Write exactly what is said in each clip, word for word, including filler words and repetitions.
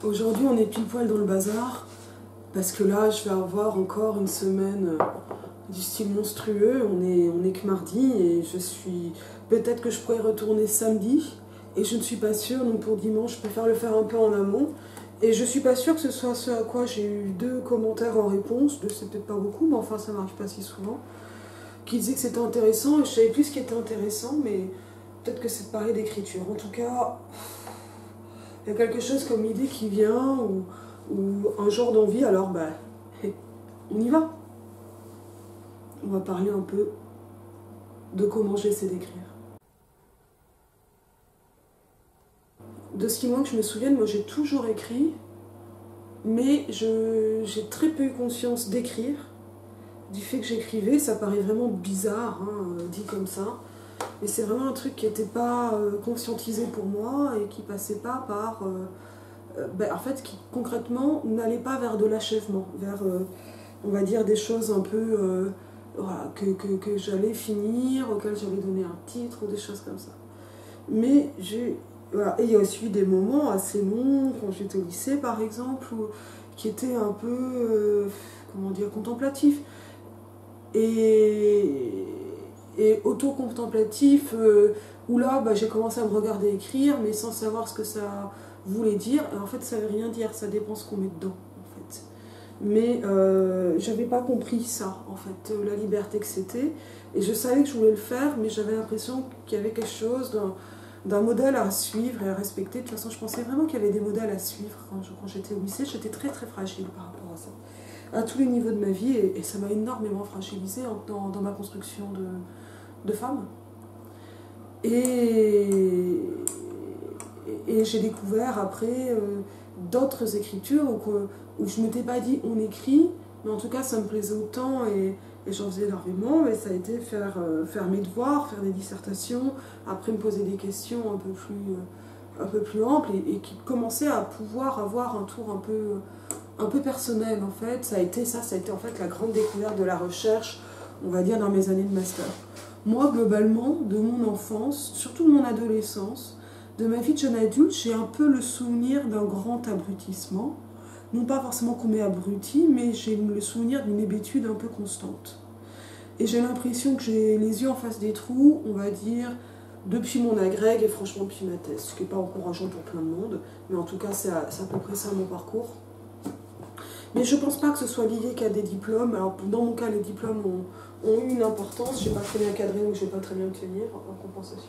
Aujourd'hui, on est pile poil dans le bazar, parce que là, je vais avoir encore une semaine du style monstrueux. On est, on est que mardi, et je suis... Peut-être que je pourrais retourner samedi, et je ne suis pas sûre, donc pour dimanche, je préfère le faire un peu en amont. Et je suis pas sûre que ce soit ce à quoi j'ai eu deux commentaires en réponse, deux c'est peut-être pas beaucoup, mais enfin ça m'arrive pas si souvent, qui disaient que c'était intéressant, et je savais plus ce qui était intéressant, mais peut-être que c'est de parler d'écriture. En tout cas, il y a quelque chose comme idée qui vient, ou, ou un genre d'envie, alors bah, on y va. On va parler un peu de comment j'essaie d'écrire. De ce qui manque, je me souviens, moi j'ai toujours écrit, mais j'ai très peu eu conscience d'écrire, du fait que j'écrivais. Ça paraît vraiment bizarre, hein, dit comme ça, mais c'est vraiment un truc qui n'était pas euh, conscientisé pour moi et qui passait pas par... Euh, euh, ben, en fait, qui concrètement n'allait pas vers de l'achèvement, vers, euh, on va dire, des choses un peu... Euh, voilà, que, que, que j'allais finir, auxquelles j'allais donner un titre, ou des choses comme ça. Mais j'ai... Voilà. Et il y a aussi eu des moments assez longs, quand j'étais au lycée par exemple, où, qui étaient un peu, euh, comment dire, contemplatifs. Et, et auto-contemplatifs, euh, où là bah, j'ai commencé à me regarder écrire, mais sans savoir ce que ça voulait dire. Et en fait, ça ne veut rien dire, ça dépend ce qu'on met dedans. En fait. Mais euh, j'avais pas compris ça, en fait, la liberté que c'était. Et je savais que je voulais le faire, mais j'avais l'impression qu'il y avait quelque chose d'un d'un modèle à suivre et à respecter. De toute façon, je pensais vraiment qu'il y avait des modèles à suivre. Quand j'étais au lycée, j'étais très très fragile par rapport à ça, à tous les niveaux de ma vie, et, et ça m'a énormément fragilisée dans, dans ma construction de, de femme. Et, et, et j'ai découvert après euh, d'autres écritures où, où je ne m'étais pas dit on écrit, mais en tout cas ça me plaisait autant, et, et j'en faisais énormément. Mais ça a été faire, euh, faire mes devoirs, faire des dissertations, après me poser des questions un peu plus, euh, un peu plus amples, et, et qui commençaient à pouvoir avoir un tour un peu, un peu personnel en fait. Ça a été ça, ça a été en fait la grande découverte de la recherche, on va dire, dans mes années de master. Moi, globalement, de mon enfance, surtout de mon adolescence, de ma vie de jeune adulte, j'ai un peu le souvenir d'un grand abrutissement. Non pas forcément qu'on m'ait abruti, mais j'ai le souvenir d'une hébétude un peu constante. Et j'ai l'impression que j'ai les yeux en face des trous, on va dire, depuis mon agrég et franchement depuis ma thèse. Ce qui n'est pas encourageant pour plein de monde, mais en tout cas c'est à, à peu près ça mon parcours. Mais je ne pense pas que ce soit lié qu'à des diplômes. Alors dans mon cas, les diplômes ont, ont eu une importance. Je n'ai pas très bien cadré, donc je ne vais pas très bien me tenir en compensation.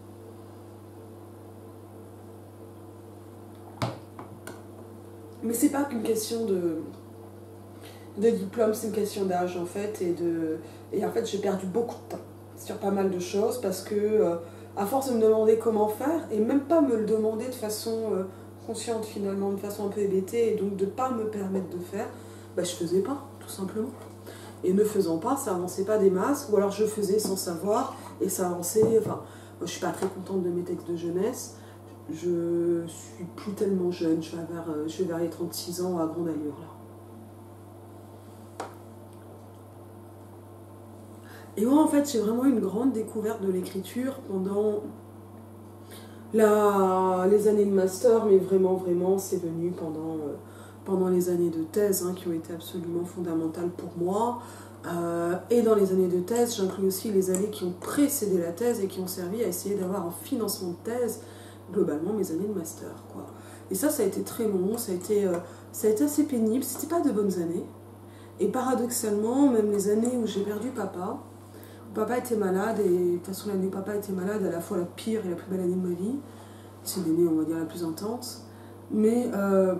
Mais c'est pas qu'une question de, de diplôme, c'est une question d'âge en fait. Et, de, et en fait, j'ai perdu beaucoup de temps sur pas mal de choses parce que, euh, à force de me demander comment faire, et même pas me le demander de façon euh, consciente finalement, de façon un peu hébétée, et donc de pas me permettre de faire, bah, je faisais pas, tout simplement. Et ne faisant pas, ça avançait pas des masses, ou alors je faisais sans savoir, et ça avançait. Enfin, moi je suis pas très contente de mes textes de jeunesse. Je suis plus tellement jeune, je vais vers, je vais vers les trente-six ans à grande allure là. Et moi en fait j'ai vraiment eu une grande découverte de l'écriture pendant la, les années de master, mais vraiment vraiment c'est venu pendant, euh, pendant les années de thèse, hein, qui ont été absolument fondamentales pour moi. Euh, et dans les années de thèse, j'inclus aussi les années qui ont précédé la thèse et qui ont servi à essayer d'avoir un financement de thèse, globalement mes années de master, quoi. Et ça, ça a été très long, ça a été, euh, ça a été assez pénible, c'était pas de bonnes années. Et paradoxalement, même les années où j'ai perdu papa, où papa était malade, et de toute façon l'année où papa était malade, à la fois la pire et la plus belle année de ma vie, c'est l'année, on va dire, la plus intense, mais euh,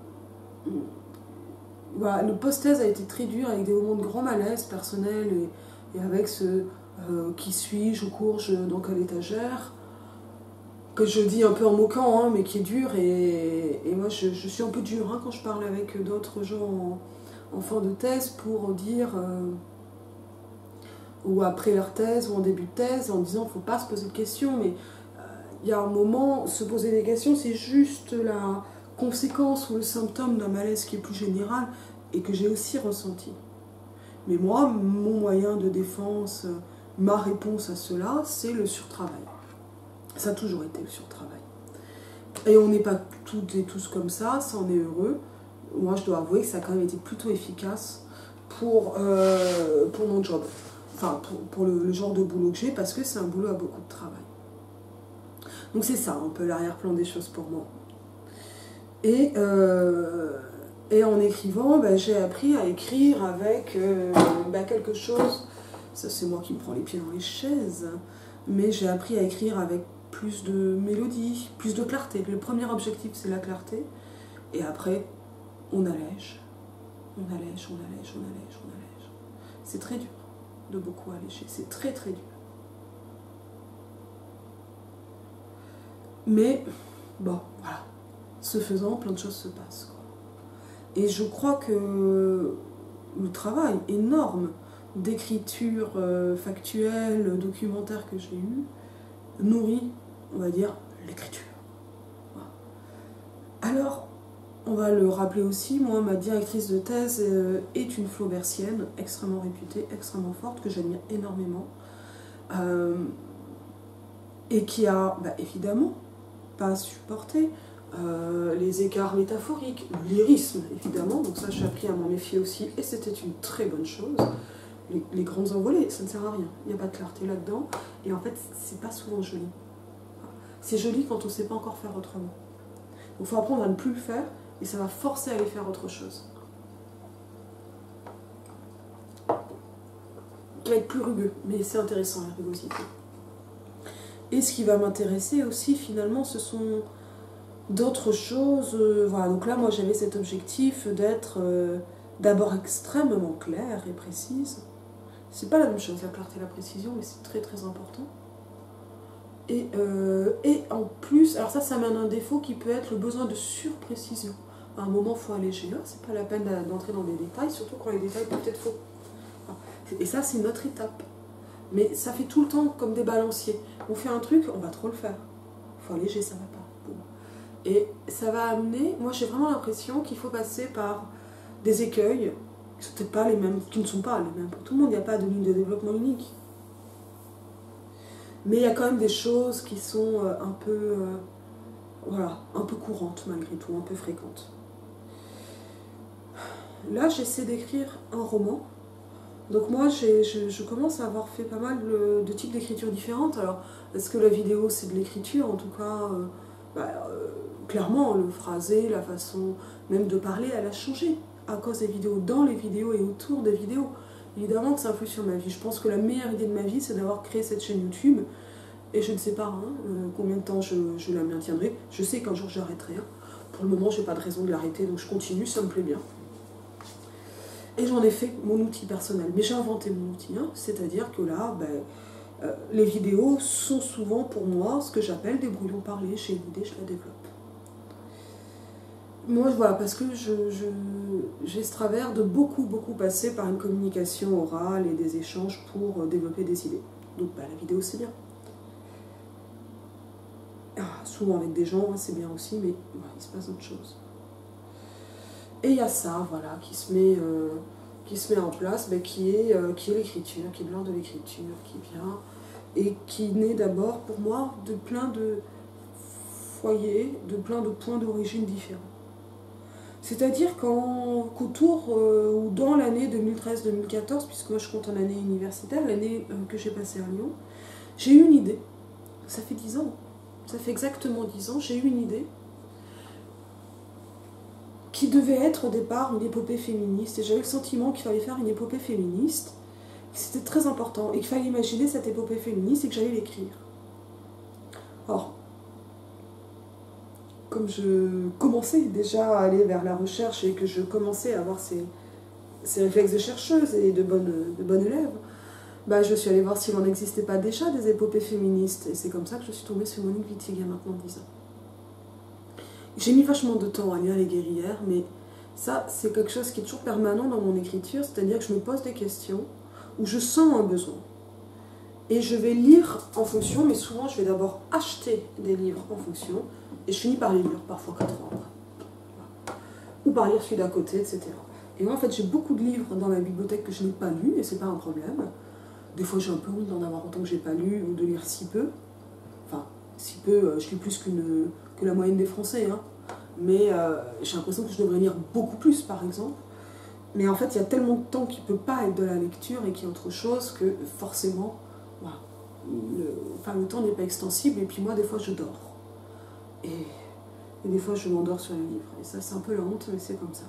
voilà, le post-thèse a été très dur, avec des moments de grand malaise personnel, et, et avec ce euh, qui suis-je, où cours-je, dans quelle étagère, que je dis un peu en moquant, hein, mais qui est dur. Et, et moi je, je suis un peu dure, hein, quand je parle avec d'autres gens en, en fin de thèse pour dire, euh, ou après leur thèse, ou en début de thèse, en disant qu'il ne faut pas se poser de questions, mais il euh, y a un moment, se poser des questions, c'est juste la conséquence ou le symptôme d'un malaise qui est plus général et que j'ai aussi ressenti. Mais moi, mon moyen de défense, ma réponse à cela, c'est le surtravail. Ça a toujours été le surtravail. Et on n'est pas toutes et tous comme ça, ça on est heureux. Moi je dois avouer que ça a quand même été plutôt efficace pour, euh, pour mon job. Enfin pour, pour le, le genre de boulot que j'ai, parce que c'est un boulot à beaucoup de travail. Donc c'est ça un peu l'arrière-plan des choses pour moi. Et, euh, et en écrivant, ben, j'ai appris à écrire avec euh, ben, quelque chose, ça c'est moi qui me prends les pieds dans les chaises, mais j'ai appris à écrire avec plus de mélodie, plus de clarté. Le premier objectif c'est la clarté, et après on allège, on allège, on allège, on allège, on allège. C'est très dur de beaucoup alléger, c'est très très dur. Mais bon, voilà. Ce faisant, plein de choses se passent, quoi. Et je crois que le travail énorme d'écriture euh, factuelle, documentaire que j'ai eu, nourrit, on va dire, l'écriture. Voilà. Alors, on va le rappeler aussi, moi, ma directrice de thèse euh, est une flaubertienne, extrêmement réputée, extrêmement forte, que j'admire énormément, euh, et qui a, bah, évidemment, pas supporté euh, les écarts métaphoriques, le lyrisme évidemment, donc ça j'ai appris à m'en méfier aussi, et c'était une très bonne chose. Les, les grands envolées, ça ne sert à rien, il n'y a pas de clarté là-dedans, et en fait c'est pas souvent joli. C'est joli quand on ne sait pas encore faire autrement. Donc il faut apprendre à ne plus le faire, et ça va forcer à aller faire autre chose. Qui va être plus rugueux, mais c'est intéressant la rugosité. Et ce qui va m'intéresser aussi, finalement, ce sont d'autres choses. Euh, voilà, donc là, moi, j'avais cet objectif d'être euh, d'abord extrêmement claire et précise. C'est pas la même chose, la clarté et la précision, mais c'est très très important. Et, euh, et en plus, alors ça, ça mène un défaut qui peut être le besoin de surprécision. À un moment, il faut alléger, hein, c'est pas la peine d'entrer dans des détails, surtout quand les détails peuvent être faux. Et ça, c'est notre étape. Mais ça fait tout le temps comme des balanciers. On fait un truc, on va trop le faire. Il faut alléger, ça va pas. Bon. Et ça va amener, moi j'ai vraiment l'impression qu'il faut passer par des écueils qui sont peut-être pas les mêmes, qui ne sont pas les mêmes pour tout le monde, il n'y a pas de ligne de développement unique. Mais il y a quand même des choses qui sont un peu, euh, voilà, un peu courantes malgré tout, un peu fréquentes. Là, j'essaie d'écrire un roman. Donc moi, je, je commence à avoir fait pas mal de, de types d'écriture différentes. Alors, est-ce que la vidéo, c'est de l'écriture? En tout cas, euh, bah, euh, clairement, le phrasé, la façon même de parler, elle a changé à cause des vidéos, dans les vidéos et autour des vidéos. Évidemment que ça influe sur ma vie. Je pense que la meilleure idée de ma vie, c'est d'avoir créé cette chaîne YouTube. Et je ne sais pas hein, euh, combien de temps je, je la maintiendrai. Je sais qu'un jour, j'arrêterai. Hein. Pour le moment, j'ai pas de raison de l'arrêter, donc je continue, ça me plaît bien. Et j'en ai fait mon outil personnel. Mais j'ai inventé mon outil, hein. C'est-à-dire que là, ben, euh, les vidéos sont souvent pour moi ce que j'appelle des brouillons parlés. J'ai une idée, je la développe. Moi, voilà, parce que je, je, j'ai ce travers de beaucoup, beaucoup passer par une communication orale et des échanges pour développer des idées. Donc ben, la vidéo, c'est bien. Ah, souvent avec des gens, hein, c'est bien aussi, mais ouais, il se passe autre chose. Et il y a ça, voilà, qui se met, euh, qui se met en place, mais qui est, euh, qui est l'écriture, qui est l'art de l'écriture, qui vient, et qui naît d'abord, pour moi, de plein de foyers, de plein de points d'origine différents. C'est-à-dire qu'autour, euh, ou dans l'année deux mille treize deux mille quatorze, puisque moi je compte en année universitaire, l'année euh, que j'ai passée à Lyon, j'ai eu une idée. Ça fait dix ans, ça fait exactement dix ans, j'ai eu une idée qui devait être au départ une épopée féministe, et j'avais le sentiment qu'il fallait faire une épopée féministe, c'était très important, et qu'il fallait imaginer cette épopée féministe et que j'allais l'écrire. Or, comme je commençais déjà à aller vers la recherche et que je commençais à avoir ces, ces réflexes de chercheuse et de bonne, de bonne élève, bah, je suis allée voir s'il n'en existait pas déjà des épopées féministes, et c'est comme ça que je suis tombée sur Monique Wittig il y a maintenant dix ans. J'ai mis vachement de temps à lire Les Guerrières, mais ça, c'est quelque chose qui est toujours permanent dans mon écriture, c'est-à-dire que je me pose des questions où je sens un besoin. Et je vais lire en fonction, mais souvent je vais d'abord acheter des livres en fonction, et je finis par les lire, parfois quatre ans après. Ou par lire celui d'à côté, et cetera. Et moi, en fait, j'ai beaucoup de livres dans ma bibliothèque que je n'ai pas lus, et c'est pas un problème. Des fois, j'ai un peu honte d'en avoir autant que j'ai pas lu, ou de lire si peu. Enfin, si peu, je lis plus qu'une que la moyenne des Français, hein. Mais euh, j'ai l'impression que je devrais lire beaucoup plus, par exemple. Mais en fait, il y a tellement de temps qui ne peut pas être de la lecture et qu'il y a autre chose que forcément, voilà, le, enfin, le temps n'est pas extensible. Et puis moi, des fois, je dors. Et, et des fois, je m'endors sur les livres. Et ça, c'est un peu la honte, mais c'est comme ça.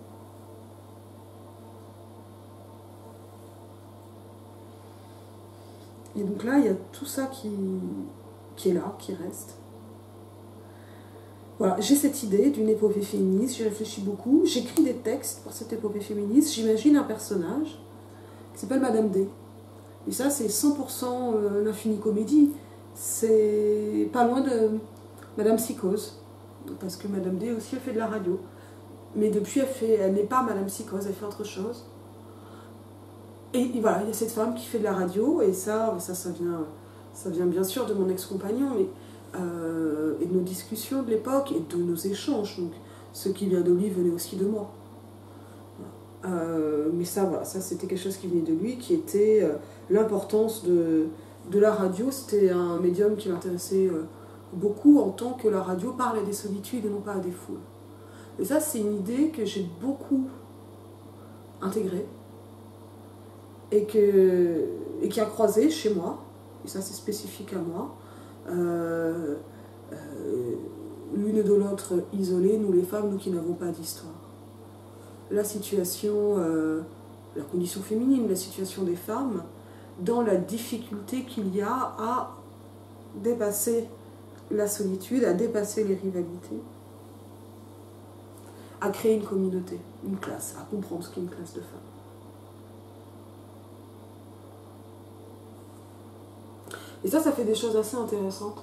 Et donc là, il y a tout ça qui, qui est là, qui reste. Voilà, j'ai cette idée d'une épopée féministe, j'y réfléchis beaucoup, j'écris des textes pour cette épopée féministe, j'imagine un personnage qui s'appelle Madame D. Et ça, c'est cent pour cent euh, l'infini comédie. C'est pas loin de Madame Psychose, parce que Madame D aussi, elle fait de la radio. Mais depuis, elle, fait, elle n'est pas Madame Psychose, elle fait autre chose. Et, et voilà, il y a cette femme qui fait de la radio, et ça, ça, ça vient, ça vient bien sûr de mon ex-compagnon, mais Euh, et de nos discussions de l'époque et de nos échanges. Donc, ce qui vient de lui venait aussi de moi. Euh, mais ça, voilà, ça c'était quelque chose qui venait de lui, qui était euh, l'importance de, de la radio. C'était un médium qui m'intéressait euh, beaucoup en tant que la radio parle à des solitudes et non pas à des foules. Et ça, c'est une idée que j'ai beaucoup intégrée et, que, et qui a croisé chez moi. Et ça, c'est spécifique à moi. Euh, euh, l'une de l'autre isolée, nous les femmes, nous qui n'avons pas d'histoire. La situation, euh, la condition féminine, la situation des femmes, dans la difficulté qu'il y a à dépasser la solitude, à dépasser les rivalités, à créer une communauté, une classe, à comprendre ce qu'est une classe de femmes. Et ça, ça fait des choses assez intéressantes.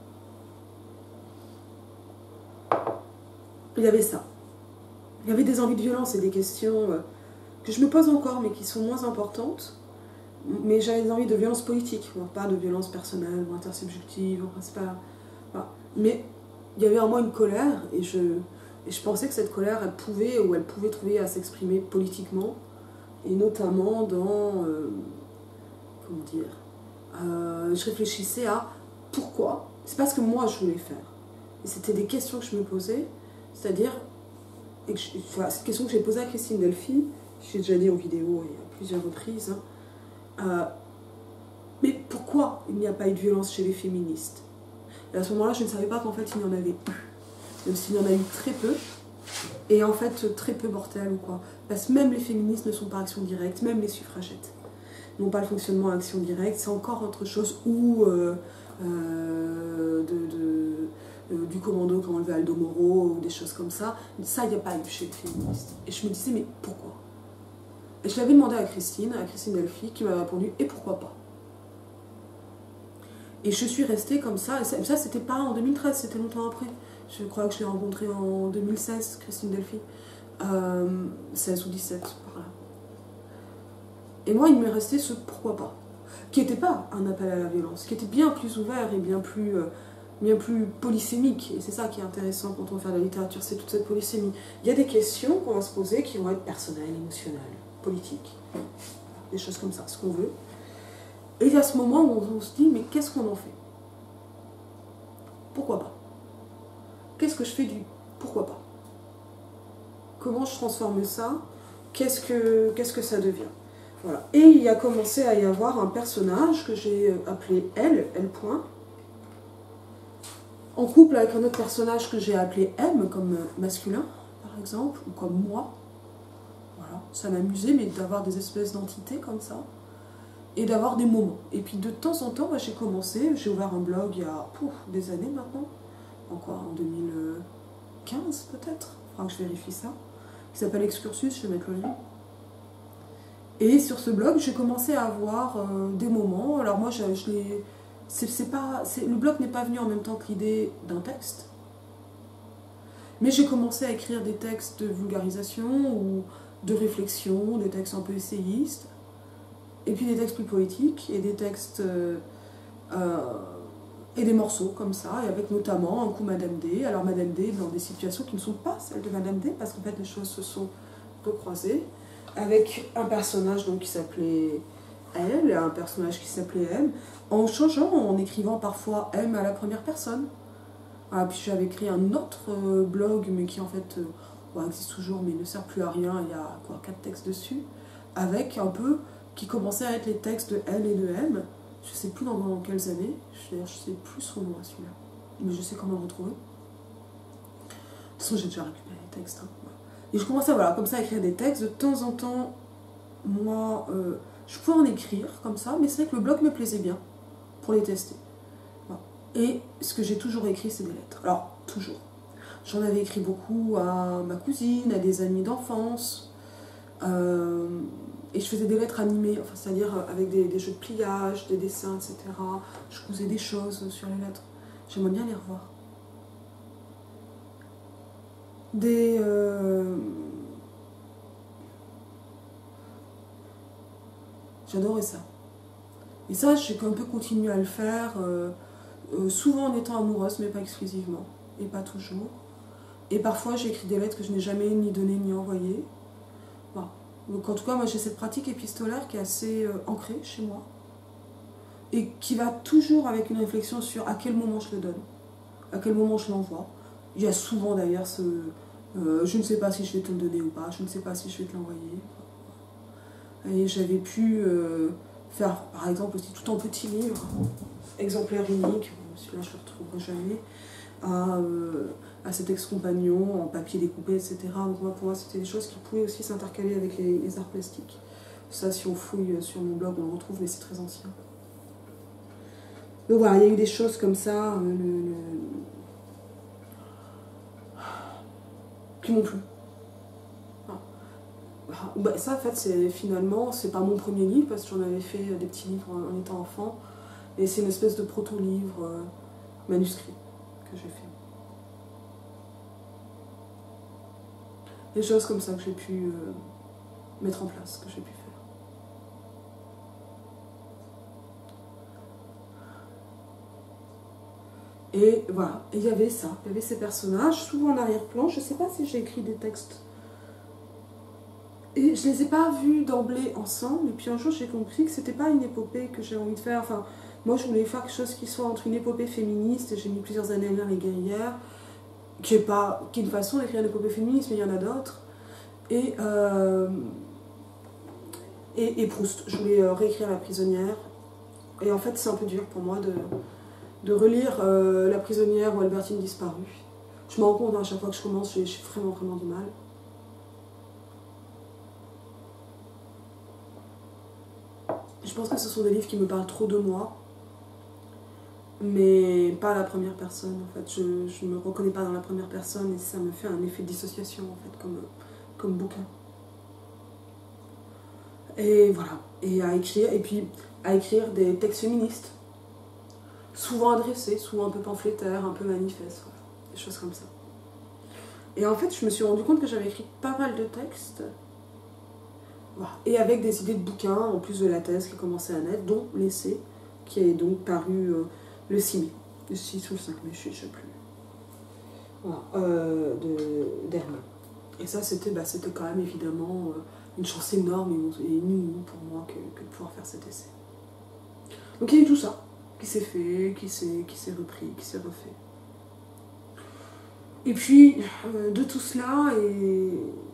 Il y avait ça. Il y avait des envies de violence et des questions que je me pose encore, mais qui sont moins importantes. Mais j'avais des envies de violence politique, pas de violence personnelle ou intersubjective. Enfin, c'est pas... Voilà. Mais il y avait en moi une colère, et je, et je pensais que cette colère, elle pouvait, ou elle pouvait trouver à s'exprimer politiquement, et notamment dans... Euh, comment dire Euh, je réfléchissais à pourquoi. C'est pas ce que moi je voulais faire. Et c'était des questions que je me posais, c'est-à-dire, et que je, voilà, cette question que j'ai posée à Christine Delphi, j'ai déjà dit en vidéo et à plusieurs reprises, hein, euh, mais pourquoi il n'y a pas eu de violence chez les féministes? Et à ce moment-là, je ne savais pas qu'en fait il y en avait eu, même s'il y en a eu très peu, et en fait très peu mortel ou quoi. Parce que même les féministes ne sont pas action directe, même les suffragettes non pas le fonctionnement à action directe, c'est encore autre chose, ou euh, euh, de, de, euh, du commando comme enlevé Aldo Moro, ou des choses comme ça. Ça, il n'y a pas eu chez les féministes. Et je me disais, mais pourquoi? Et je l'avais demandé à Christine, à Christine Delphi, qui m'avait répondu, et pourquoi pas? Et je suis restée comme ça, et ça, ça c'était pas en deux mille treize, c'était longtemps après. Je crois que je l'ai rencontrée en deux mille seize, Christine Delphi. Euh, seize ou dix-sept, par là. Et moi, il m'est resté ce pourquoi pas, qui n'était pas un appel à la violence, qui était bien plus ouvert et bien plus, euh, bien plus polysémique. Et c'est ça qui est intéressant quand on fait de la littérature, c'est toute cette polysémie. Il y a des questions qu'on va se poser qui vont être personnelles, émotionnelles, politiques, des choses comme ça, ce qu'on veut. Et il y a ce moment où on se dit, mais qu'est-ce qu'on en fait? Pourquoi pas? Qu'est-ce que je fais du pourquoi pas? Comment je transforme ça? Qu'est-ce que, qu'est-ce que ça devient? Voilà. Et il y a commencé à y avoir un personnage que j'ai appelé Elle, L. En couple avec un autre personnage que j'ai appelé M, comme masculin, par exemple, ou comme moi. Voilà. Ça m'amusait, mais d'avoir des espèces d'entités comme ça. Et d'avoir des moments. Et puis de temps en temps, bah, j'ai commencé, j'ai ouvert un blog il y a pouf, des années maintenant. Encore en deux mille quinze peut-être. Il faudra que je vérifie ça. Il s'appelle Excursus, je vais mettre le lien. Et sur ce blog, j'ai commencé à avoir euh, des moments. Alors moi, je, je l'ai... C'est pas, le blog n'est pas venu en même temps que l'idée d'un texte. Mais j'ai commencé à écrire des textes de vulgarisation ou de réflexion, des textes un peu essayistes. Et puis des textes plus poétiques et des textes... Euh, euh, et des morceaux comme ça, et avec notamment un coup Madame D. Alors Madame D dans des situations qui ne sont pas celles de Madame D, parce qu'en fait les choses se sont recroisées. Avec un personnage donc, qui s'appelait Elle, et un personnage qui s'appelait M, en changeant, en écrivant parfois M à la première personne. Voilà, puis j'avais créé un autre euh, blog, mais qui en fait euh, bon, existe toujours, mais il ne sert plus à rien, il y a quoi, quatre textes dessus, avec un peu, qui commençait à être les textes de L et de M, je sais plus dans, dans quelles années, je, je sais plus son nom à celui-là, mais je sais comment le retrouver. De toute façon, j'ai déjà récupéré les textes. Hein. Et je commençais voilà, comme ça à écrire des textes, de temps en temps, moi, euh, je pouvais en écrire comme ça, mais c'est vrai que le blog me plaisait bien pour les tester. Voilà. Et ce que j'ai toujours écrit, c'est des lettres. Alors, toujours. J'en avais écrit beaucoup à ma cousine, à des amis d'enfance, euh, et je faisais des lettres animées, enfin, c'est-à-dire avec des, des jeux de pliage, des dessins, et cetera. Je cousais des choses sur les lettres. J'aimerais bien les revoir. Des... Euh... J'adorais ça. Et ça, j'ai un peu continué à le faire, euh, euh, souvent en étant amoureuse, mais pas exclusivement, et pas toujours. Et parfois, j'ai écrit des lettres que je n'ai jamais ni données ni envoyées. Bon. Donc en tout cas, moi j'ai cette pratique épistolaire qui est assez euh, ancrée chez moi, et qui va toujours avec une réflexion sur à quel moment je le donne, à quel moment je l'envoie. Il y a souvent d'ailleurs ce... Euh, je ne sais pas si je vais te le donner ou pas, je ne sais pas si je vais te l'envoyer. Et j'avais pu euh, faire, par exemple, aussi tout en petit livre, exemplaire unique, celui-là je ne le retrouverai jamais, à, euh, à cet ex-compagnon en papier découpé, et cetera. Donc moi, pour moi, c'était des choses qui pouvaient aussi s'intercaler avec les, les arts plastiques. Ça, si on fouille sur mon blog, on le retrouve, mais c'est très ancien. Donc voilà, il y a eu des choses comme ça euh, le, le... qui m'ont plu. Bah, ça, en fait, c'est finalement, c'est pas mon premier livre parce que j'en avais fait des petits livres en étant enfant, et c'est une espèce de proto-livre euh, manuscrit que j'ai fait. Des choses comme ça que j'ai pu euh, mettre en place, que j'ai pu faire. Et voilà, il y avait ça, il y avait ces personnages, souvent en arrière-plan. Je sais pas si j'ai écrit des textes. Et je les ai pas vus d'emblée ensemble, et puis un jour j'ai compris que c'était pas une épopée que j'ai envie de faire. Enfin, moi je voulais faire quelque chose qui soit entre une épopée féministe, et j'ai mis plusieurs années à lire Les Guerrières, qui est, pas, qui est une façon d'écrire une épopée féministe, mais il y en a d'autres. Et, euh, et, et Proust, je voulais euh, réécrire La Prisonnière. Et en fait c'est un peu dur pour moi de, de relire euh, La Prisonnière ou Albertine disparue. Je me rends compte hein, à chaque fois que je commence, j'ai vraiment vraiment du mal. Je pense que ce sont des livres qui me parlent trop de moi, mais pas à la première personne en fait. Je ne me reconnais pas dans la première personne et ça me fait un effet de dissociation en fait, comme, comme bouquin. Et voilà, et à écrire, et puis à écrire des textes féministes, souvent adressés, souvent un peu pamphlétaires, un peu manifestes, voilà, des choses comme ça. Et en fait, je me suis rendu compte que j'avais écrit pas mal de textes, voilà, et avec des idées de bouquins, en plus de la thèse qui commençait à naître, dont L'Essai, qui est donc paru euh, le six mai, le six ou le cinq mai, je ne sais plus, voilà, euh, d'Hermé. Et ça, c'était bah, quand même évidemment euh, une chance énorme et inouïe pour moi que, que de pouvoir faire cet essai. Donc il y a eu tout ça qui s'est fait, qui s'est repris, qui s'est refait. Et puis, euh, de tout cela, et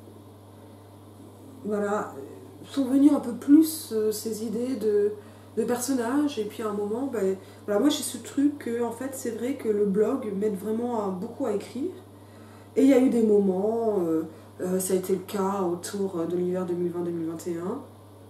voilà, sont venues un peu plus euh, ces idées de, de personnages. Et puis à un moment, ben, voilà, moi j'ai ce truc que, en fait, c'est vrai que le blog m'aide vraiment à, beaucoup à écrire. Et il y a eu des moments, euh, euh, ça a été le cas autour de l'hiver deux mille vingt deux mille vingt et un,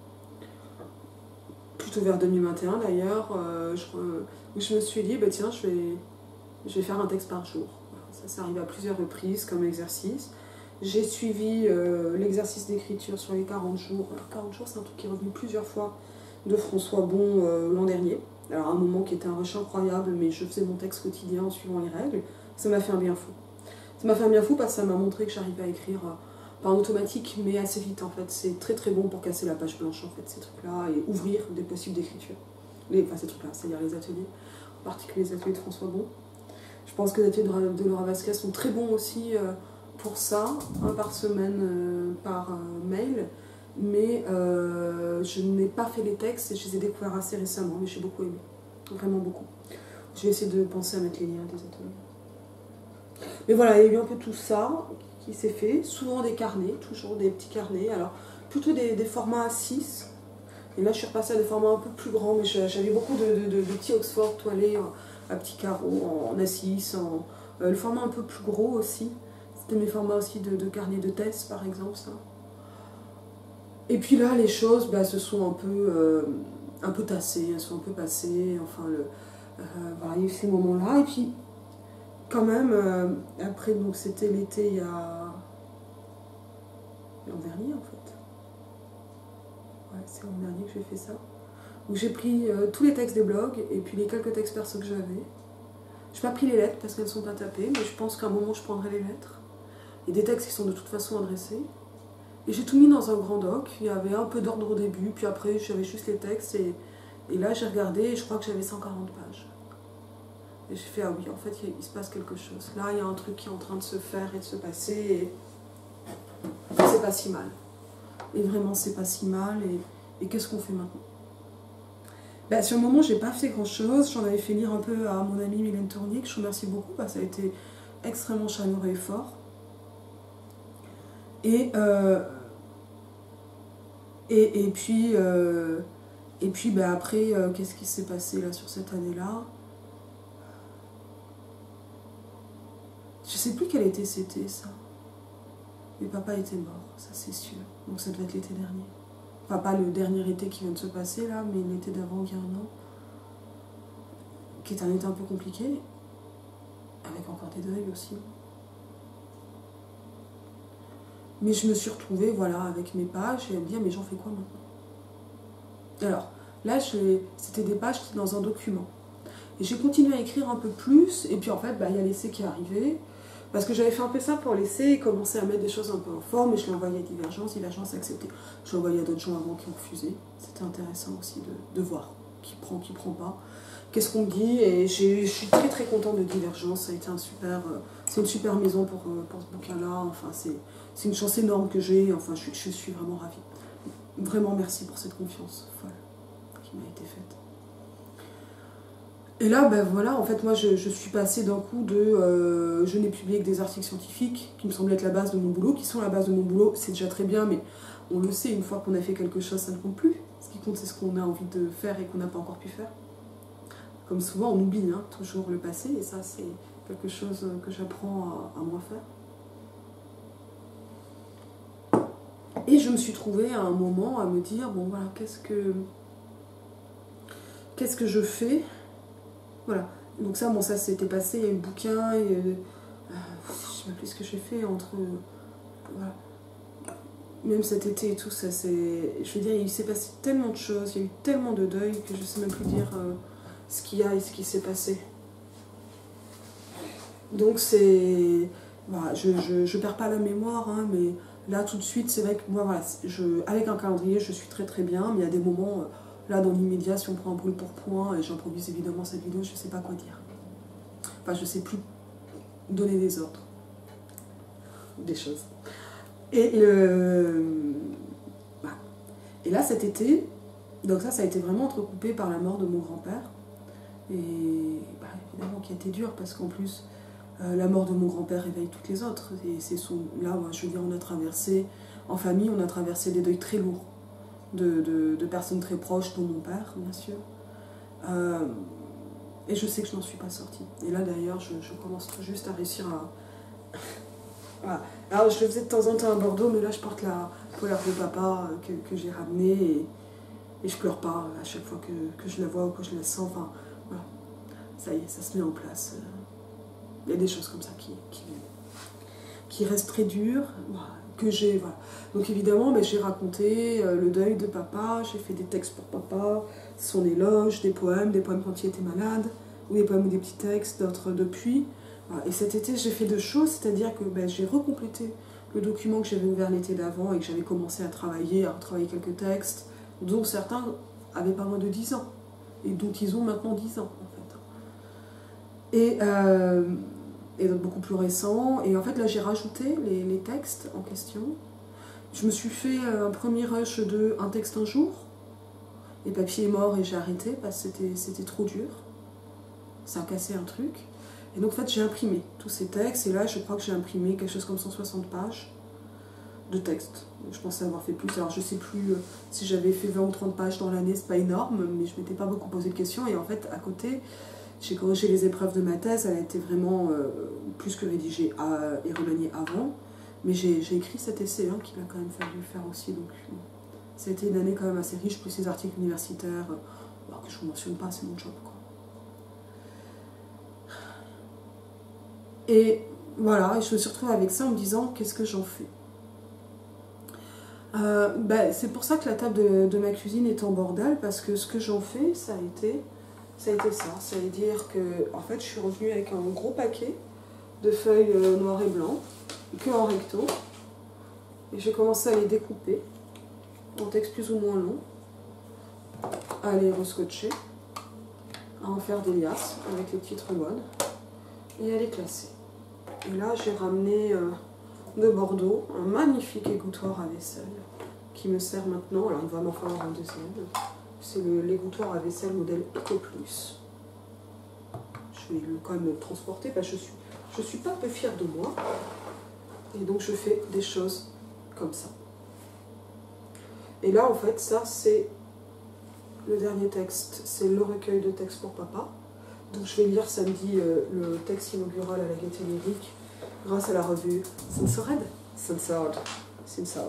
plutôt vers deux mille vingt et un d'ailleurs, euh, je, euh, où je me suis dit, bah, tiens, je vais, je vais faire un texte par jour. Ça s'est arrivé à plusieurs reprises comme exercice. J'ai suivi euh, l'exercice d'écriture sur les quarante jours. Alors, quarante jours, c'est un truc qui est revenu plusieurs fois de François Bon euh, l'an dernier. Alors, un moment qui était un rush incroyable, mais je faisais mon texte quotidien en suivant les règles. Ça m'a fait un bien fou. Ça m'a fait un bien fou parce que ça m'a montré que j'arrivais à écrire, euh, pas en automatique, mais assez vite en fait. C'est très très bon pour casser la page blanche en fait, ces trucs-là, et ouvrir des possibles d'écriture. Enfin, ces trucs-là, c'est-à-dire les ateliers, en particulier les ateliers de François Bon. Je pense que les ateliers de Laura Vasquez sont très bons aussi euh, pour ça, un par semaine euh, par euh, mail, mais euh, je n'ai pas fait les textes et je les ai découverts assez récemment, mais j'ai beaucoup aimé, vraiment beaucoup. Je vais essayer de penser à mettre les liens des ateliers. Mais voilà, il y a eu un peu tout ça qui s'est fait, souvent des carnets, toujours des petits carnets, alors plutôt des, des formats A six. Et là, je suis repassée à des formats un peu plus grands, mais j'avais beaucoup de, de, de, de petits Oxford toilés à petits carreaux, en A six, en, euh, le format un peu plus gros aussi. C'était mes formats aussi de, de carnet de thèse, par exemple, ça. Et puis là, les choses bah, se sont un peu, euh, un peu tassées, elles sont un peu passées, enfin, le, euh, voilà, il y a eu ces moments-là. Et puis, quand même, euh, après, donc c'était l'été, il y a... l'an dernier, en fait. Ouais, c'est l'an dernier que j'ai fait ça. Où j'ai pris euh, tous les textes des blogs, et puis les quelques textes perso que j'avais. Je n'ai pas pris les lettres, parce qu'elles sont pas tapées, mais je pense qu'à un moment, je prendrai les lettres. Et des textes qui sont de toute façon adressés. Et j'ai tout mis dans un grand doc, il y avait un peu d'ordre au début, puis après j'avais juste les textes, et, et là j'ai regardé, et je crois que j'avais cent quarante pages. Et j'ai fait, ah oui, en fait il, il se passe quelque chose. Là il y a un truc qui est en train de se faire et de se passer, et c'est pas si mal. Et vraiment c'est pas si mal, et, et qu'est-ce qu'on fait maintenant? Ben, sur le moment j'ai pas fait grand chose, j'en avais fait lire un peu à mon amie Mylène Tournier, que je remercie beaucoup, parce que ça a été extrêmement chaleureux et fort. Et... Euh, Et, et puis, euh, et puis bah après, euh, qu'est-ce qui s'est passé là sur cette année-là? Je sais plus quel été c'était ça. Mais papa était mort, ça c'est sûr. Donc ça devait être l'été dernier. Enfin pas le dernier été qui vient de se passer là, mais l'été d'avant, il y a un an. Qui est un été un peu compliqué. Avec encore des deuils aussi. Mais je me suis retrouvée voilà, avec mes pages et à me dire mais j'en fais quoi maintenant? Alors là c'était des pages qui étaient dans un document. Et j'ai continué à écrire un peu plus et puis en fait bah, il y a l'essai qui est arrivé. Parce que j'avais fait un peu ça pour l'essai et commencer à mettre des choses un peu en forme et je l'ai envoyé à Divergence, Divergence a accepté. Je l'ai envoyé à d'autres gens avant qui ont refusé. C'était intéressant aussi de, de voir qui prend, qui prend pas. Qu'est-ce qu'on me dit? Et je suis très très contente de Divergence, ça a été un super... Euh, c'est une super maison pour, euh, pour ce bouquin-là, enfin c'est une chance énorme que j'ai, enfin je, je suis vraiment ravie. Vraiment merci pour cette confiance folle qui m'a été faite. Et là, ben voilà, en fait, moi, je, je suis passée d'un coup de... Euh, je n'ai publié que des articles scientifiques, qui me semblent être la base de mon boulot, qui sont la base de mon boulot, c'est déjà très bien, mais on le sait, une fois qu'on a fait quelque chose, ça ne compte plus. Ce qui compte, c'est ce qu'on a envie de faire et qu'on n'a pas encore pu faire. Comme souvent, on oublie hein, toujours le passé, et ça, c'est quelque chose que j'apprends à, à moins faire. Et je me suis trouvée à un moment à me dire, bon voilà, qu'est-ce que... Qu'est-ce que je fais? Voilà, donc ça, bon, ça s'était passé, il y a eu le bouquin, et, euh, je ne sais même plus ce que j'ai fait entre... Euh, voilà. Même cet été et tout, ça c'est... Je veux dire, il s'est passé tellement de choses, il y a eu tellement de deuil que je ne sais même plus dire euh, ce qu'il y a et ce qui s'est passé. Donc c'est... Voilà, je ne perds pas la mémoire, hein, mais là tout de suite, c'est vrai que moi, voilà, je, avec un calendrier, je suis très très bien, mais il y a des moments... Euh, Là, dans l'immédiat, si on prend un brûle pour point, et j'improvise évidemment cette vidéo, je ne sais pas quoi dire. Enfin, je ne sais plus donner des ordres. Des choses. Et, le... bah. et là, cet été, donc ça, ça a été vraiment entrecoupé par la mort de mon grand-père. Et bah, évidemment, qui a été dur, parce qu'en plus, euh, la mort de mon grand-père réveille toutes les autres. Et c'est son... Là, ouais, je veux dire, on a traversé, en famille, on a traversé des deuils très lourds. De, de, de personnes très proches, dont mon père, bien sûr. Euh, et je sais que je n'en suis pas sortie. Et là, d'ailleurs, je, je commence tout juste à réussir à... Voilà. Alors, je le faisais de temps en temps à Bordeaux, mais là, je porte la polaire de papa que, que j'ai ramenée et, et je pleure pas à chaque fois que, que je la vois ou que je la sens. Enfin, voilà. Ça y est, ça se met en place. Il y a des choses comme ça qui, qui, qui restent très dures. Voilà. Que j'ai, voilà. Donc évidemment, ben, j'ai raconté euh, le deuil de papa, j'ai fait des textes pour papa, son éloge, des poèmes, des poèmes quand il était malade, ou des poèmes ou des petits textes, d'autres depuis. Voilà. Et cet été, j'ai fait deux choses, c'est-à-dire que ben, j'ai recomplété le document que j'avais ouvert l'été d'avant et que j'avais commencé à travailler, à retravailler quelques textes, dont certains avaient pas moins de dix ans, et dont ils ont maintenant dix ans, en fait. Et... Euh, et donc beaucoup plus récent. Et en fait, là, j'ai rajouté les, les textes en question. Je me suis fait un premier rush de un texte un jour. Et papier est mort et j'ai arrêté parce que c'était trop dur. Ça a cassé un truc. Et donc en fait j'ai imprimé tous ces textes, et là je crois que j'ai imprimé quelque chose comme cent soixante pages de texte. Je pensais avoir fait plus, alors je sais plus euh, si j'avais fait vingt ou trente pages dans l'année, c'est pas énorme, mais je m'étais pas beaucoup posé de questions, et en fait à côté, j'ai corrigé les épreuves de ma thèse, elle a été vraiment euh, plus que rédigée à, et remaniée avant, mais j'ai écrit cet essai hein, qu'il a quand même fallu faire aussi, donc bon. Ça a été une année quand même assez riche, plus ces articles universitaires, euh, que je ne mentionne pas, c'est mon job quoi. Et voilà, je me suis retrouvée avec ça en me disant qu'est-ce que j'en fais. Euh, ben, c'est pour ça que la table de, de ma cuisine est en bordel, parce que ce que j'en fais, ça a été ça. A été ça. Ça veut dire que en fait, je suis revenue avec un gros paquet de feuilles euh, noires et blancs, que en recto, et j'ai commencé à les découper en texte plus ou moins long, à les rescotcher, à en faire des liasses avec les petites rugones, et à les classer. Et là, j'ai ramené euh, de Bordeaux un magnifique égouttoir à vaisselle qui me sert maintenant. Alors, il va m'en falloir un deuxième. C'est l'égouttoir à vaisselle modèle Eco Plus. Je vais quand même le transporter parce que je suis, je suis pas peu fière de moi. Et donc, je fais des choses comme ça. Et là, en fait, ça, c'est le dernier texte. C'est le recueil de textes pour papa. Donc je vais lire samedi euh, le texte inaugural à la Gaîté Lyrique grâce à la revue Sensored. Sensored. Sensored.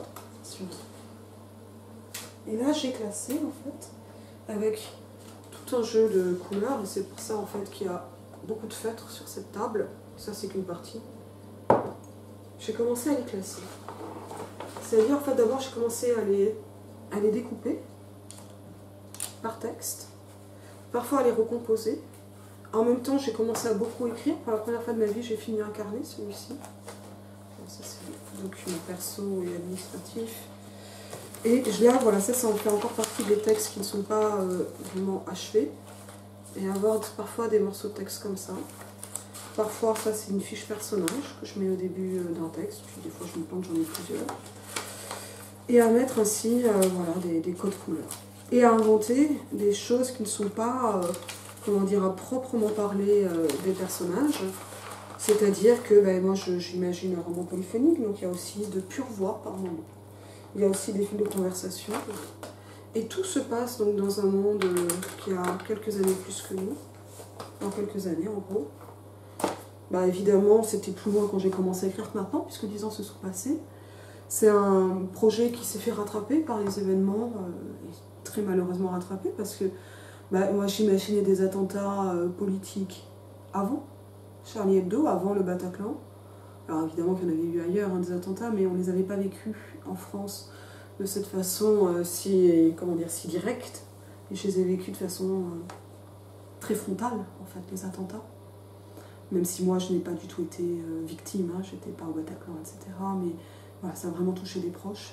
Et là j'ai classé en fait avec tout un jeu de couleurs, et c'est pour ça en fait qu'il y a beaucoup de feutres sur cette table. Ça c'est qu'une partie. J'ai commencé à les classer. C'est-à-dire en fait d'abord j'ai commencé à les, à les découper par texte, parfois à les recomposer. En même temps, j'ai commencé à beaucoup écrire. Pour la première fois de ma vie, j'ai fini un carnet, celui-ci. Ça, c'est document perso et administratif. Et je là, voilà, ça, ça en fait encore partie des textes qui ne sont pas euh, vraiment achevés. Et avoir parfois des morceaux de texte comme ça. Parfois, ça, c'est une fiche personnage que je mets au début euh, d'un texte. Puis des fois, je me plante, j'en ai plusieurs. Et à mettre ainsi, euh, voilà, des, des codes couleurs. Et à inventer des choses qui ne sont pas... Euh, comment dire, à proprement parler euh, des personnages, c'est-à-dire que ben, moi j'imagine un roman polyphonique, donc il y a aussi de pures voix par moment. Il y a aussi des fils de conversation. Et tout se passe donc dans un monde euh, qui a quelques années plus que nous, dans quelques années en gros. Bah, évidemment, c'était plus loin quand j'ai commencé à écrire que maintenant, puisque dix ans se sont passés. C'est un projet qui s'est fait rattraper par les événements, euh, et très malheureusement rattrapé, parce que bah, moi j'imaginais des attentats euh, politiques avant Charlie Hebdo, avant le Bataclan. Alors évidemment qu'il y en avait eu ailleurs hein, des attentats, mais on ne les avait pas vécus en France de cette façon euh, si, comment dire, si directe. Et je les ai vécus de façon euh, très frontale, en fait, les attentats. Même si moi je n'ai pas du tout été euh, victime, hein, j'étais pas au Bataclan, et cetera. Mais voilà, ça a vraiment touché des proches.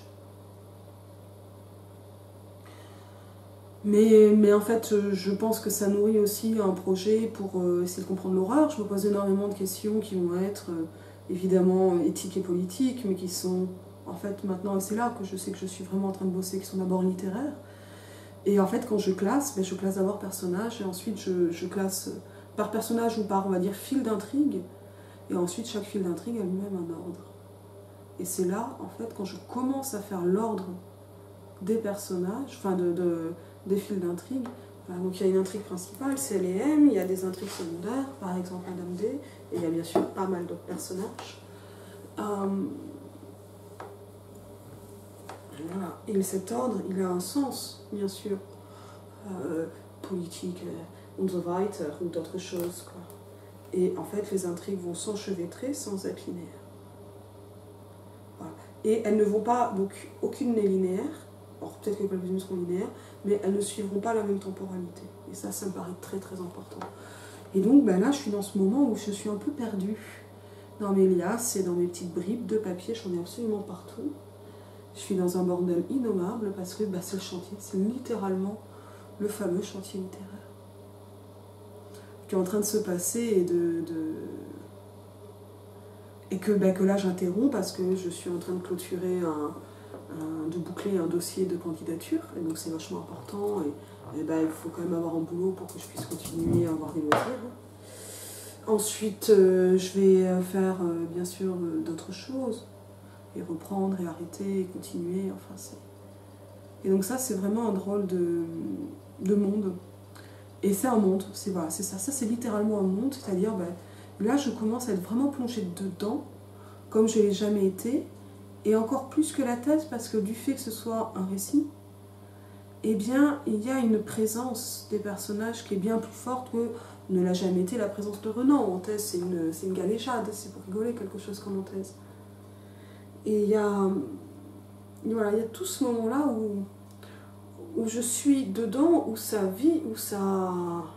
Mais, mais en fait, je pense que ça nourrit aussi un projet pour euh, essayer de comprendre l'horreur. Je me pose énormément de questions qui vont être euh, évidemment éthiques et politiques, mais qui sont en fait maintenant, c'est là que je sais que je suis vraiment en train de bosser, qui sont d'abord littéraires. Et en fait, quand je classe, ben, je classe d'abord personnage, et ensuite je, je classe par personnage ou par, on va dire, fil d'intrigue. Et ensuite, chaque fil d'intrigue a lui-même un ordre. Et c'est là, en fait, quand je commence à faire l'ordre des personnages, enfin de... de des fils d'intrigue. Voilà, donc il y a une intrigue principale, c'est L et M, il y a des intrigues secondaires, par exemple Madame D, et il y a bien sûr pas mal d'autres personnages. Euh, voilà. Et cet ordre, il a un sens, bien sûr, euh, politique, euh, und so weiter, ou d'autres choses, quoi. Et en fait, les intrigues vont s'enchevêtrer sans être linéaires. Voilà. Et elles ne vont pas, donc aucune n'est linéaire. Alors peut-être que quelques-unes seront linéaires, mais elles ne suivront pas la même temporalité. Et ça, ça me paraît très très important. Et donc ben là, je suis dans ce moment où je suis un peu perdue dans mes liasses et dans mes petites bribes de papier, j'en ai absolument partout. Je suis dans un bordel innommable parce que ben, c'est le chantier, c'est littéralement le fameux chantier littéraire qui est en train de se passer et de... de... et que, ben, que là j'interromps parce que je suis en train de clôturer un... de boucler un dossier de candidature, et donc c'est vachement important, et, et ben, il faut quand même avoir un boulot pour que je puisse continuer à avoir des loisirs. Ensuite, euh, je vais faire, euh, bien sûr, euh, d'autres choses. Et reprendre, et arrêter, et continuer, enfin c'est... Et donc ça, c'est vraiment un drôle de, de monde. Et c'est un monde, c'est voilà, c'est ça. Ça, c'est littéralement un monde, c'est-à-dire, ben, là, je commence à être vraiment plongée dedans, comme je ne l'ai jamais été, et encore plus que la thèse, parce que du fait que ce soit un récit, eh bien, il y a une présence des personnages qui est bien plus forte que ne l'a jamais été la présence de Renan. En thèse, c'est une, c'est une galéjade, c'est pour rigoler quelque chose comme en thèse. Et il y a, voilà, il y a tout ce moment-là où, où je suis dedans, où ça vit, où ça,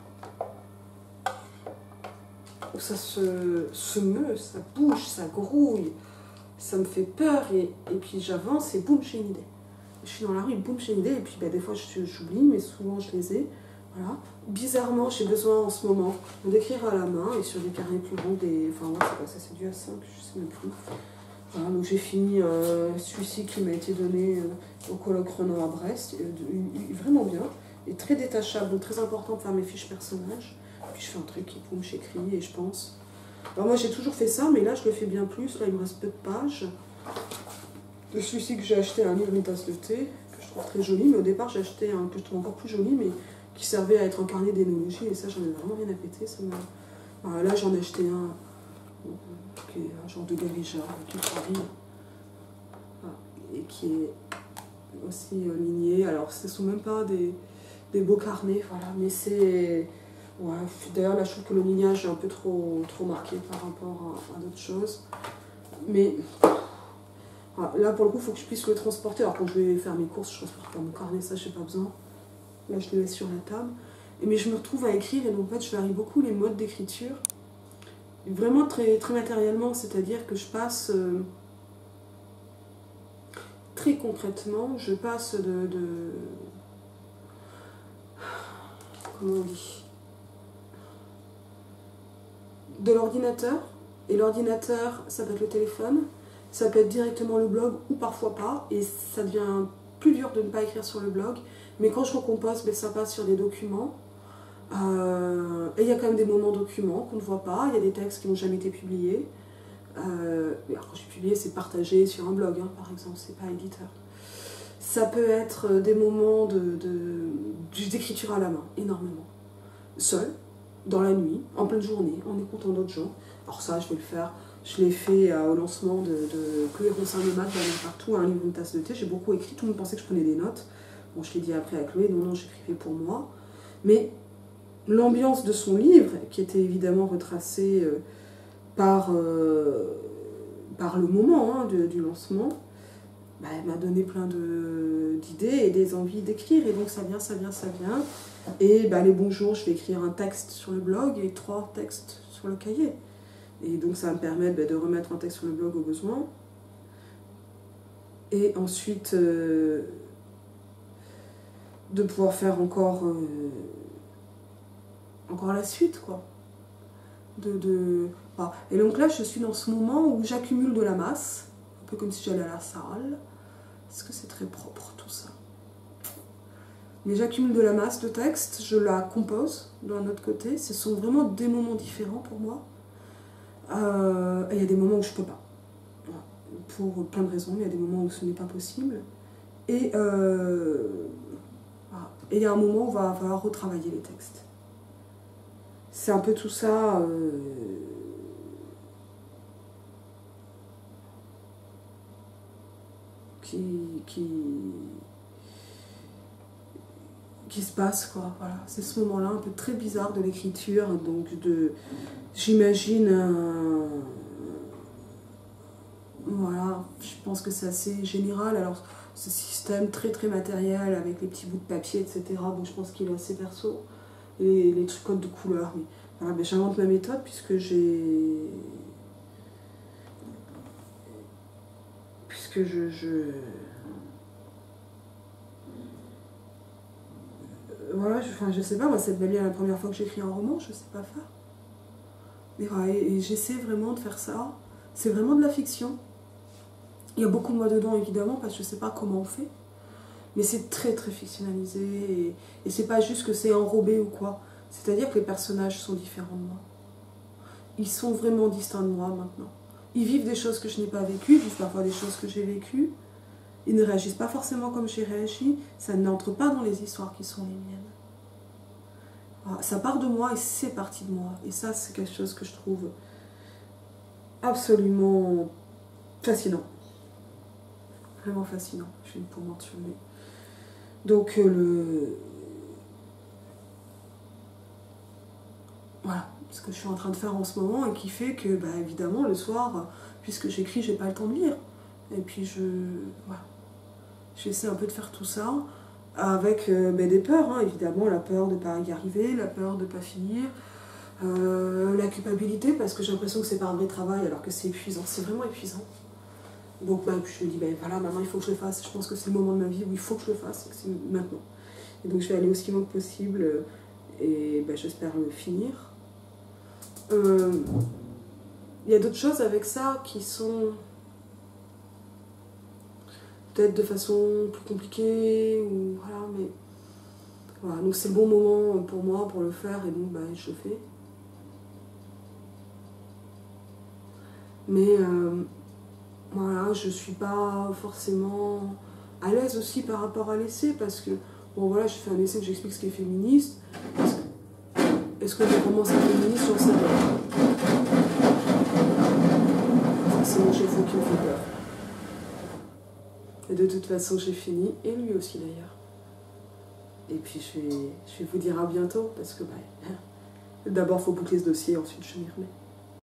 où ça se, se meut, ça bouge, ça grouille, ça me fait peur, et, et puis j'avance et boum, j'ai une idée. Je suis dans la rue, boum, j'ai une idée, et puis ben, des fois j'oublie, mais souvent je les ai. Voilà. Bizarrement, j'ai besoin en ce moment d'écrire à la main et sur des carnets plus longs, des... enfin, ouais, c'est pas ça, c'est du A cinq, je sais même plus. Voilà, donc j'ai fini euh, celui-ci qui m'a été donné euh, au colloque Renan à Brest, euh, de, vraiment bien, et très détachable, donc très important de faire mes fiches personnages. Puis je fais un truc et boum, j'écris et je pense. Alors moi j'ai toujours fait ça, mais là je le fais bien plus, là il me reste peu de pages. De celui-ci que j'ai acheté un livre, une tasse de thé, que je trouve très joli, mais au départ j'ai acheté un que je trouve encore plus joli, mais qui servait à être un carnet d'énologie, et ça j'en ai vraiment rien à péter. Ça voilà, là j'en ai acheté un, qui est un genre de Galéjade, qui est Paris, voilà, et qui est aussi euh, ligné. Alors ce ne sont même pas des, des beaux carnets, voilà, mais c'est... Ouais, d'ailleurs là je trouve que le lignage est un peu trop, trop marqué par rapport à, à d'autres choses. Mais... là, pour le coup, il faut que je puisse le transporter. Alors, quand je vais faire mes courses, je transporte pas mon carnet, ça, j'ai pas besoin. Là, je le mets sur la table. Et, mais je me retrouve à écrire, et donc, en fait, je varie beaucoup les modes d'écriture. Vraiment très, très matériellement, c'est-à-dire que je passe... Euh, très concrètement, je passe de... de comment on dit, de l'ordinateur. Et l'ordinateur, ça peut être le téléphone. Ça peut être directement le blog ou parfois pas, et ça devient plus dur de ne pas écrire sur le blog. Mais quand je recompose, ben, ça passe sur des documents. Euh, et il y a quand même des moments documents qu'on ne voit pas. Il y a des textes qui n'ont jamais été publiés. Euh, alors, quand je suis publié, c'est partagé sur un blog, hein, par exemple, c'est pas éditeur. Ça peut être des moments de, de, d'écriture à la main, énormément. Seul, dans la nuit, en pleine journée, en écoutant d'autres gens. Alors ça, je vais le faire. Je l'ai fait euh, au lancement de, de Chloé Ronsin de Maths, d'aller partout, un livre, une tasse de thé. J'ai beaucoup écrit, tout le monde pensait que je prenais des notes. Bon, je l'ai dit après à Chloé, non, non, j'écrivais pour moi. Mais l'ambiance de son livre, qui était évidemment retracée euh, par, euh, par le moment hein, de, du lancement, bah, elle m'a donné plein d'idées et des envies d'écrire. Et donc ça vient, ça vient, ça vient. Et bah, les bons jours, je vais écrire un texte sur le blog et trois textes sur le cahier. Et donc ça va me permettre bah, de remettre un texte sur le blog au besoin. Et ensuite, euh, de pouvoir faire encore, euh, encore la suite, quoi. De, de... Ah. Et donc là, je suis dans ce moment où j'accumule de la masse, un peu comme si j'allais à la salle. Parce que c'est très propre, tout ça. Mais j'accumule de la masse de texte, je la compose d'un autre côté. Ce sont vraiment des moments différents pour moi. Euh, et il y a des moments où je ne peux pas. Pour plein de raisons, il y a des moments où ce n'est pas possible. Et euh, voilà. Et il y a un moment où il va falloir retravailler les textes. C'est un peu tout ça. Euh, qui, qui, qui se passe, quoi. Voilà. C'est ce moment-là un peu très bizarre de l'écriture. Donc, de, j'imagine un. Voilà, je pense que c'est assez général. Alors, ce système très très matériel avec les petits bouts de papier, et cetera. Donc, je pense qu'il est assez perso. Et les trucs codes de couleurs. Mais voilà, ben, j'invente ma méthode puisque j'ai. Puisque je. je... Voilà, je, enfin, je sais pas, moi, c'est bien la première fois que j'écris un roman, je sais pas faire. Mais voilà, et, et j'essaie vraiment de faire ça. C'est vraiment de la fiction. Il y a beaucoup de moi dedans, évidemment, parce que je sais pas comment on fait. Mais c'est très très fictionnalisé. Et, et c'est pas juste que c'est enrobé ou quoi. C'est-à-dire que les personnages sont différents de moi. ils sont vraiment distincts de moi maintenant. Ils vivent des choses que je n'ai pas vécues, ils vivent parfois des choses que j'ai vécues. Ils ne réagissent pas forcément comme j'ai réagi, ça n'entre pas dans les histoires qui sont les miennes. Voilà, ça part de moi et c'est parti de moi. Et ça, c'est quelque chose que je trouve absolument fascinant. Vraiment fascinant. J'ai une pointe sur le nez. Donc, euh, le... voilà, ce que je suis en train de faire en ce moment et qui fait que, bah, évidemment, le soir, puisque j'écris, j'ai pas le temps de lire. Et puis, je... voilà. J'essaie un peu de faire tout ça avec euh, bah, des peurs, hein, évidemment, la peur de ne pas y arriver, la peur de ne pas finir, euh, la culpabilité, parce que j'ai l'impression que c'est pas un vrai travail alors que c'est épuisant, c'est vraiment épuisant. Donc bah, je me dis, ben voilà, maintenant il faut que je le fasse, je pense que c'est le moment de ma vie où il faut que je le fasse, c'est maintenant. Et donc je vais aller aussi loin que possible et bah, j'espère le finir. Euh, il y a d'autres choses avec ça qui sont peut-être de façon plus compliquée, ou voilà, mais voilà, donc c'est le bon moment pour moi pour le faire et donc bah, je le fais. Mais euh, voilà, je suis pas forcément à l'aise aussi par rapport à l'essai parce que bon voilà, je fais un essai que j'explique ce qui est féministe. Est-ce que les romans c'est féministe, j'en sais pas. C'est mon chef qui me fait peur. Et de toute façon, j'ai fini, et lui aussi d'ailleurs. Et puis je vais, je vais vous dire à bientôt, parce que bah, d'abord il faut boucler ce dossier, ensuite je m'y remets.